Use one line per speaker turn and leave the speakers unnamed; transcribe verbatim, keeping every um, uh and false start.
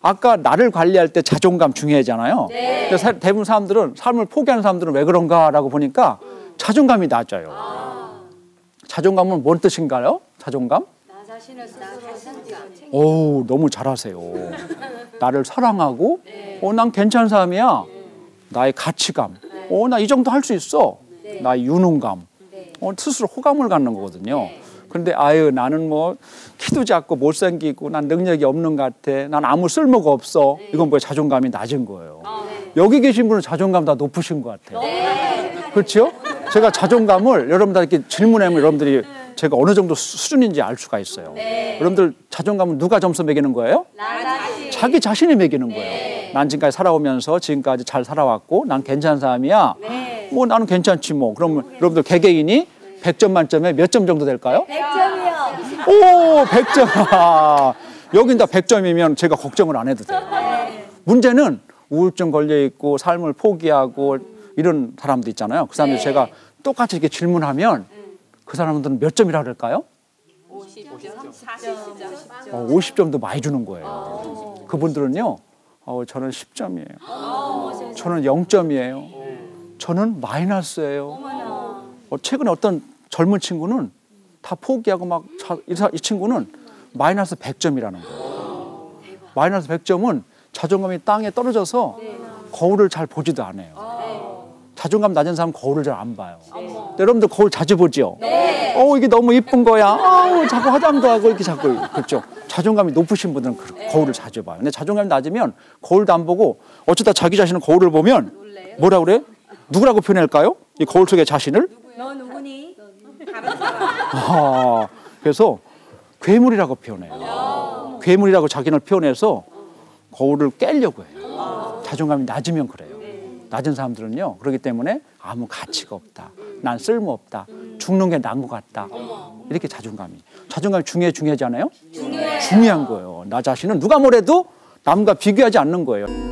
아까 나를 관리할 때 자존감 중요하잖아요. 네. 그래서 대부분 사람들은, 삶을 포기하는 사람들은 왜 그런가라고 보니까 자존감이 낮아요. 아. 자존감은 뭔 뜻인가요? 자존감?
나 자신을 스스로
오, 너무 잘하세요. 나를 사랑하고, 네. 어, 난 괜찮은 사람이야. 네. 나의 가치감. 네. 어, 나 이 정도 할 수 있어. 네. 나의 유능감. 네. 어, 스스로 호감을 갖는 거거든요. 네. 그런데 아유, 나는 뭐 키도 작고 못생기고 난 능력이 없는 것 같아. 난 아무 쓸모가 없어. 네. 이건 뭐야? 자존감이 낮은 거예요. 아, 네. 여기 계신 분은 자존감 다 높으신 것 같아요. 네. 그렇죠? 제가 자존감을 여러분들께 질문하면 여러분들이 제가 어느 정도 수준인지 알 수가 있어요. 네. 여러분들 자존감은 누가 점수 매기는 거예요?
나 자신.
자기 자신이 매기는
네.
거예요. 난 지금까지 살아오면서 지금까지 잘 살아왔고 난 괜찮은 사람이야. 네. 뭐 나는 괜찮지 뭐. 그러면 네. 여러분들 개개인이 네. 백 점 만점에 몇 점 정도 될까요?
백 점이요.
오, 백 점. 여긴 다 백 점이면 제가 걱정을 안 해도 돼요. 네. 문제는 우울증 걸려있고 삶을 포기하고 이런 사람도 있잖아요. 그 사람들 네. 제가 똑같이 이렇게 질문하면 그 사람들은 몇 점이라고 그럴까요?
오십 점, 사십 점.
어, 오십 점도 많이 주는 거예요. 오. 그분들은요, 어, 저는 십 점이에요. 오. 저는 영 점이에요. 오. 저는 마이너스예요. 어, 최근에 어떤 젊은 친구는 다 포기하고 막 이, 이 친구는 마이너스 백 점이라는 거예요. 마이너스 백 점은 자존감이 땅에 떨어져서 네. 거울을 잘 보지도 않아요. 자존감 낮은 사람은 거울을 잘 안 봐요. 여러분들 거울 자주 보죠? 네. 어, 이게 너무 이쁜 거야. 아우, 자꾸 화장도 하고 이렇게 자꾸. 그렇죠. 자존감이 높으신 분들은 네. 거울을 자주 봐요. 근데 자존감이 낮으면 거울도 안 보고 어쩌다 자기 자신은 거울을 보면 뭐라 그래? 누구라고 표현할까요? 이 거울 속의 자신을?
너 누구니? 다른 사람.
아, 그래서 괴물이라고 표현해요. 괴물이라고 자기를 표현해서 거울을 깨려고 해요. 자존감이 낮으면 그래요. 낮은 사람들은요. 그렇기 때문에 아무 가치가 없다. 난 쓸모없다. 죽는 게 나은 것 같다. 이렇게 자존감이. 자존감이 중요해 중요하지 않아요? 중요해요. 중요한 거예요. 나 자신은 누가 뭐래도 남과 비교하지 않는 거예요.